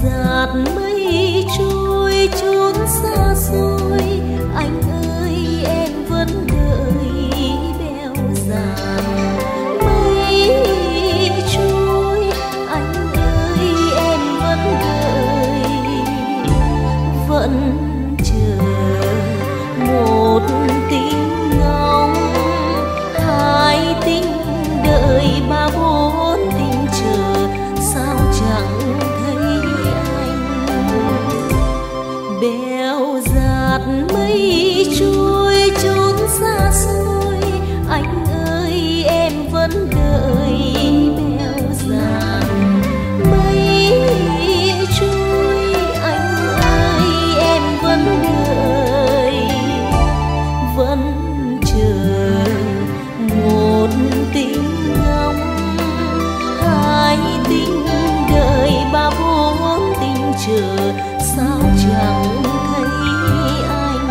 dạt mây trôi chốn xa xôi, anh ơi em vẫn đợi bèo dạt mây trôi, anh ơi em vẫn đợi, vẫn chờ một tình ngóng, hai tình đợi, ba bốn tình chờ, sao chẳng thấy anh. Bèo dạt mây trôi chốn xa xôi, anh ơi em vẫn đợi bèo dạt mây trôi, anh ơi em vẫn đợi, vẫn chờ một tình ngóng, hai tình đợi, ba bốn tình chờ, sao chẳng thấy anh.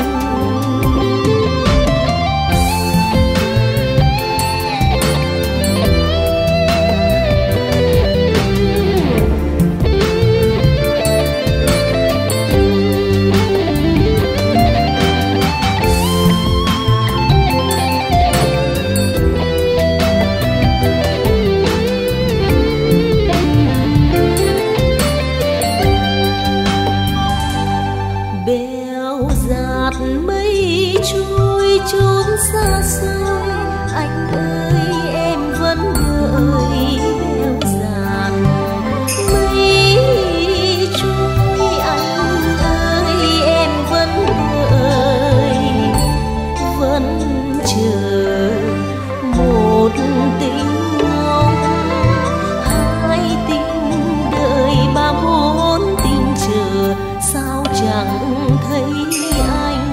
Bèo dạt mây trôi chốn xa xôi, anh ơi em vẫn đợi bèo dạt mây trôi, anh ơi em vẫn đợi, vẫn chờ một tình ngóng, hai tình đợi, ba bốn tình chờ, sao chẳng thấy anh.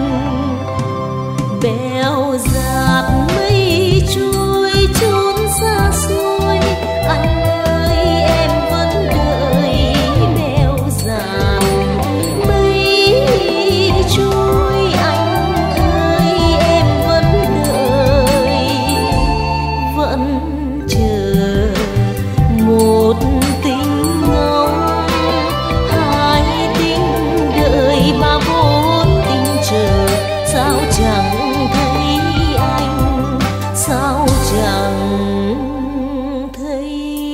Bèo dạt mây trôi chốn xa xôi, anh ơi em vẫn đợi bèo dạt mây trôi, anh ơi em vẫn đợi, vẫn chờ một tình ngóng, hai tình đợi, ba bốn tình chờ, sao chẳng thấy anh, sao chẳng thấy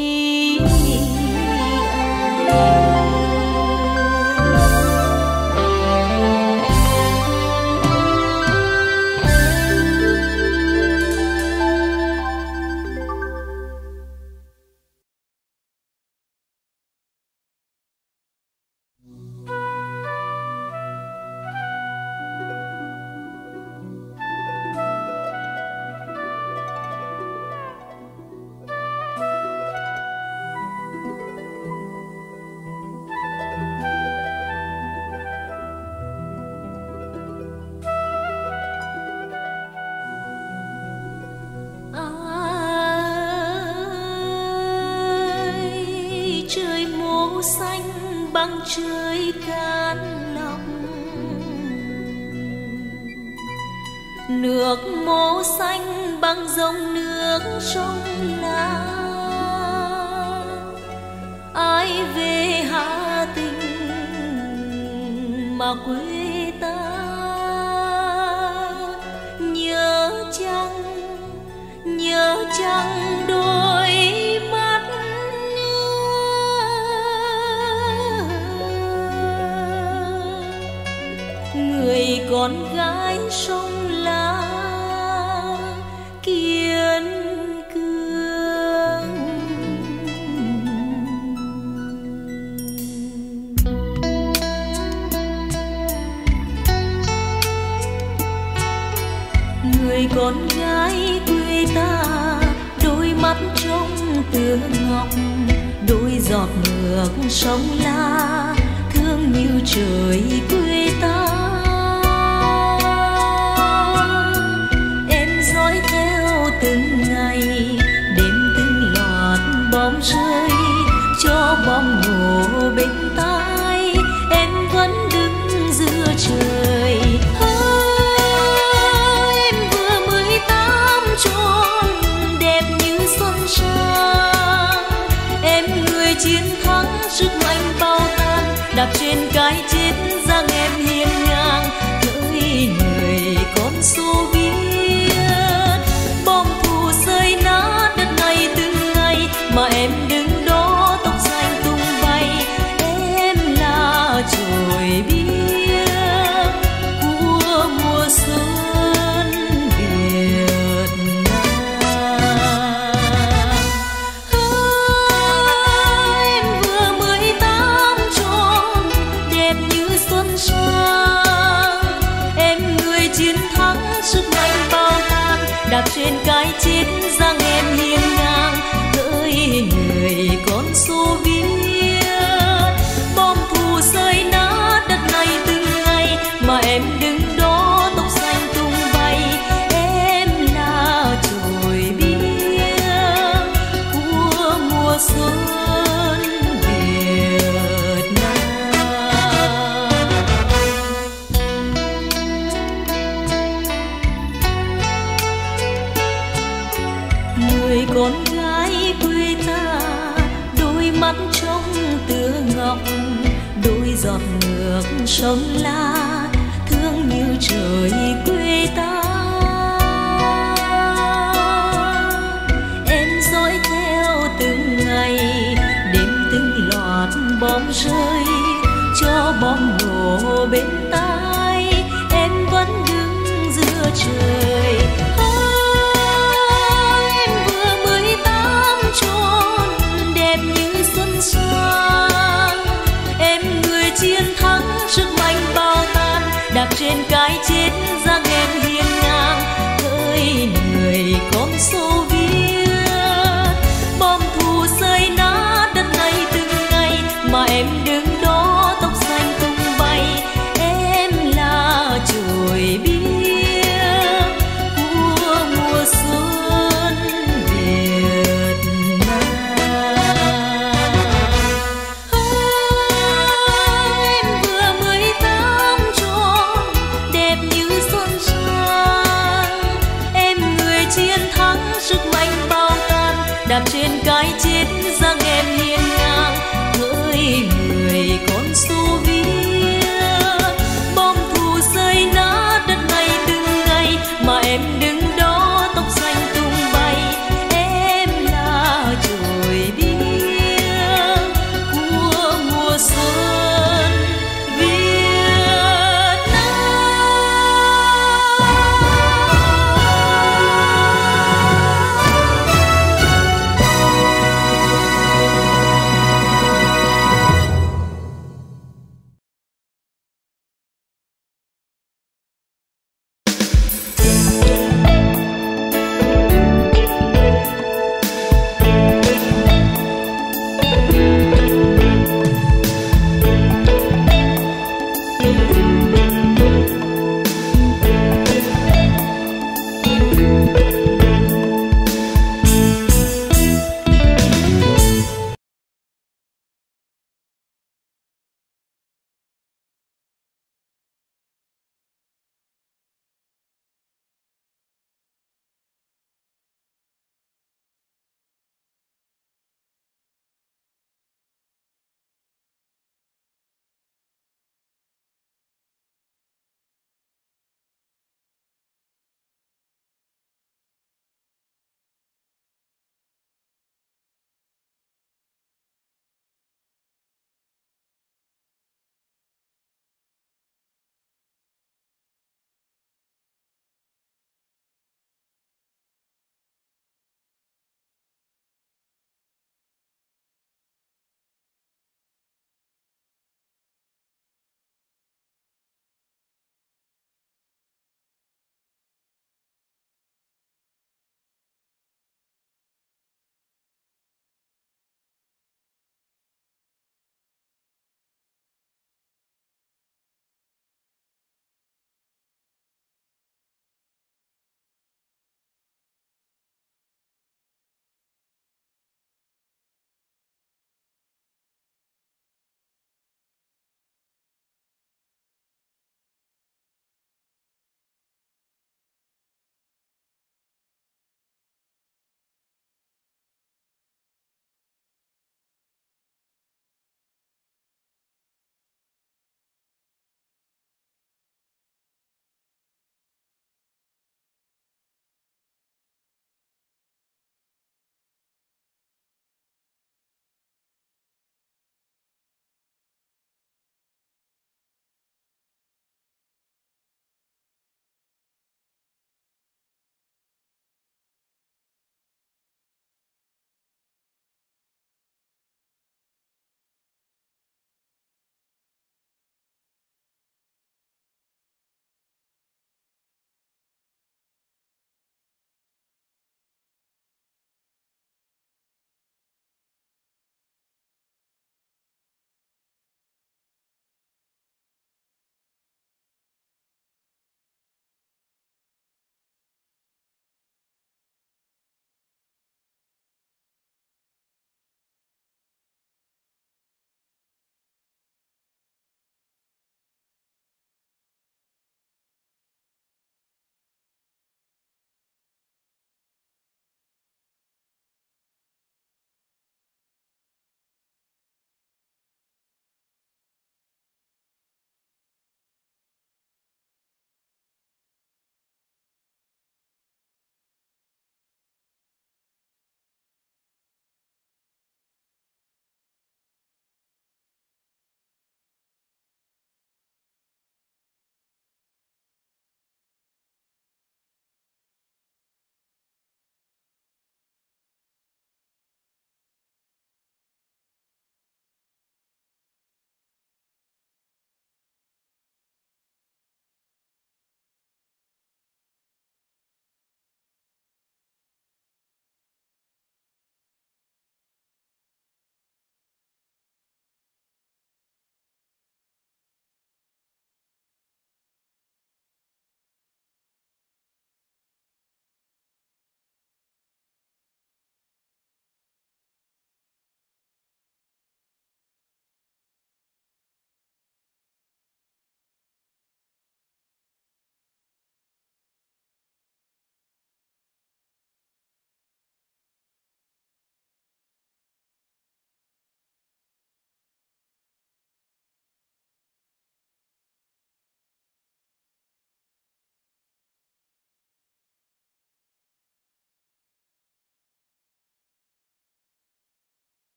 ai. Trời màu xanh băng trời cát lòng, nước màu xanh băng dòng nước sông La. Ai về Hà Tĩnh mà quê ta, nhớ chăng đôi mắt người con gái sông La kiên cường. Người con gái quê ta, đôi mắt trong tựa ngọc, đôi giọt nước sông La thương như trời quê ta. Em dõi theo từng ngày, đêm từng loạt bom rơi, cho bom nổ bên tai, em vẫn đứng giữa trời. Em vừa 18 tròn đẹp như xuân sang, em người chiến thắng sức mạnh bao tan, đạp trên cái chết giang em hiên ngang hỡi người con Xô Viết. Bom thù rơi nát đất này từng ngày mà em đứng đó tóc xanh tung bay. Em là chồi biếc của mùa xuân Việt Nam. Em vừa 18 tròn đẹp như xuân sang, em người chiến thắng sức mạnh bao tan, đạp trên cái chết giang em hiên ngang hỡi người con Xô Viết. Bom thù rơi nát đất này từng ngày mà em đứng đó tóc xanh tung bay. Em là chồi biếc của mùa xuân Việt Nam. Người con gái quê ta, đôi mắt trong tựa ngọc, đôi giọt nước sông La, thương như trời quê ta. Em dõi theo từng ngày, đêm từng loạt bom rơi, cho bom nổ bên tai, em vẫn đứng giữa trời. Em vừa 18 tròn đẹp như xuân sang, em người chiến thắng sức mạnh bao tan, đạp trên cái chết giang em hiên ngang hỡi người con Xô Viết. Bom thù rơi nát đất này từng ngày mà em đứng đó tóc xanh tung bay. Em là chồi biếc của mùa xuân Việt Nam. Em vừa 18 tròn đẹp như xuân sang, em người chiến thắng sức mạnh bao tan, đạp trên cái chết